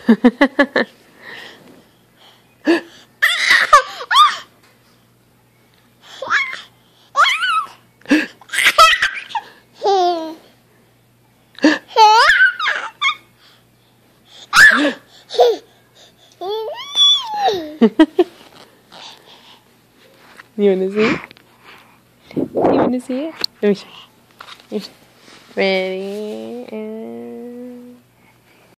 You wanna see it? You wanna see it? Let me show you. Ready? And